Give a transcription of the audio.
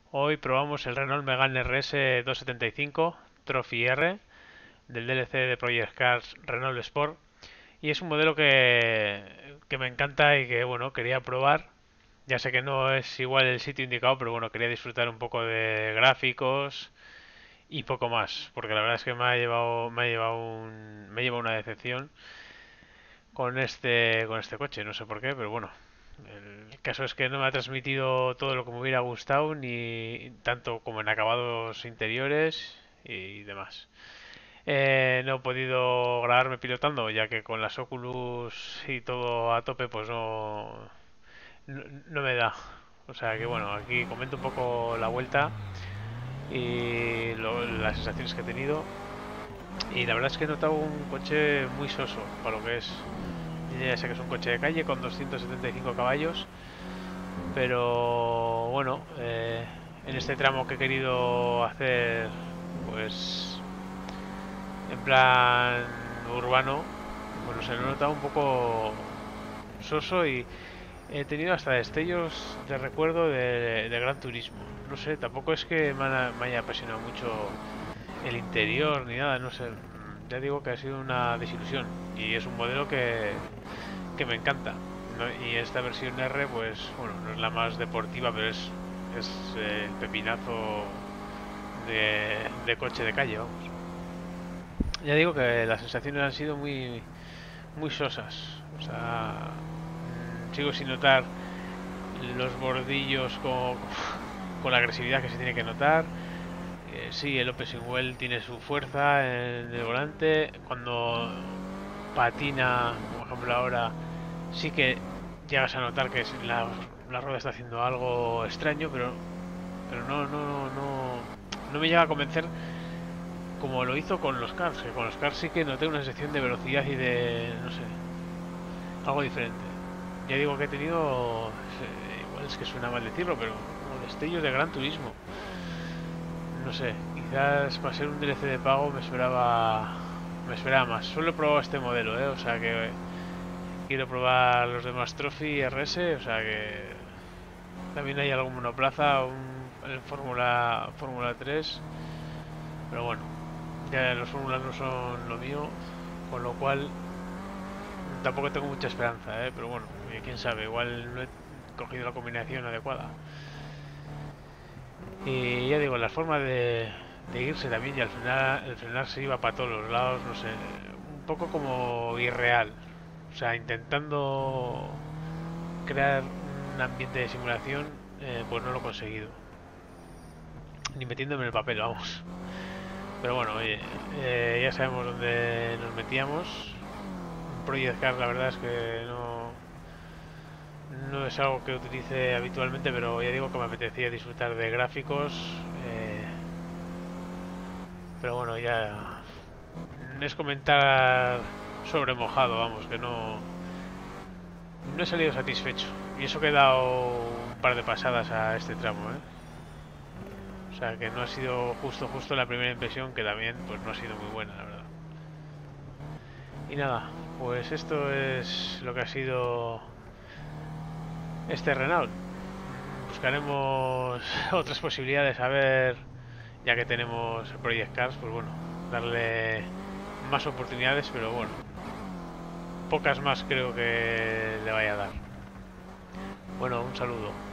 Hoy probamos el Renault Megane RS 275 Trophy R del DLC de Project Cars Renault Sport y es un modelo que me encanta y que bueno, quería probar. Ya sé que no es igual el sitio indicado, pero bueno, quería disfrutar un poco de gráficos y poco más, porque la verdad es que me ha llevado una decepción con este coche, no sé por qué, pero bueno, el caso es que no me ha transmitido todo lo que me hubiera gustado, ni tanto como en acabados interiores y demás. No he podido grabarme pilotando, ya que con las Oculus y todo a tope, pues no me da. O sea que bueno, aquí comento un poco la vuelta y las sensaciones que he tenido. Y la verdad es que he notado un coche muy soso para lo que es. Ya sé que es un coche de calle con 275 caballos, pero bueno, en este tramo que he querido hacer, pues en plan urbano, bueno, se lo he notado un poco soso y he tenido hasta destellos de recuerdo de Gran Turismo. No sé, tampoco es que me haya apasionado mucho el interior ni nada, no sé. Ya digo que ha sido una desilusión y es un modelo que me encanta. Y esta versión R, pues bueno, no es la más deportiva, pero es el pepinazo de coche de calle, vamos. Ya digo que las sensaciones han sido muy sosas. O sea, sigo sin notar los bordillos con la agresividad que se tiene que notar. Sí, el Opel Well tiene su fuerza en el volante. Cuando patina, como por ejemplo ahora, sí que llegas a notar que la rueda está haciendo algo extraño, pero no me llega a convencer como lo hizo con los Cars, que con los Cars sí que noté una sensación de velocidad y de, no sé, algo diferente. Ya digo que he tenido, igual es que suena mal decirlo, pero como destellos de Gran Turismo. No sé, quizás para ser un DLC de pago me esperaba más. Solo he probado este modelo, o sea que quiero probar los demás Trophy RS, o sea que también hay algún monoplaza, el Fórmula 3, pero bueno, ya los Fórmulas no son lo mío, con lo cual tampoco tengo mucha esperanza, pero bueno, quién sabe, igual no he cogido la combinación adecuada. Y ya digo, la forma de irse también y al final el frenar se iba para todos los lados, no sé, un poco como irreal. O sea, intentando crear un ambiente de simulación, pues no lo he conseguido. Ni metiéndome en el papel, vamos. Pero bueno, oye, ya sabemos dónde nos metíamos. Project Cars la verdad es que no es algo que utilice habitualmente, pero ya digo que me apetecía disfrutar de gráficos. Pero bueno, ya es comentar sobre mojado, vamos, que no he salido satisfecho. Y eso que he dado un par de pasadas a este tramo, ¿eh? O sea, que no ha sido justo la primera impresión, que también pues no ha sido muy buena, la verdad. Y nada, pues esto es lo que ha sido este Renault. Buscaremos otras posibilidades a ver, ya que tenemos el Project Cars, pues bueno, darle más oportunidades, pero bueno, pocas más creo que le vaya a dar. Bueno, un saludo.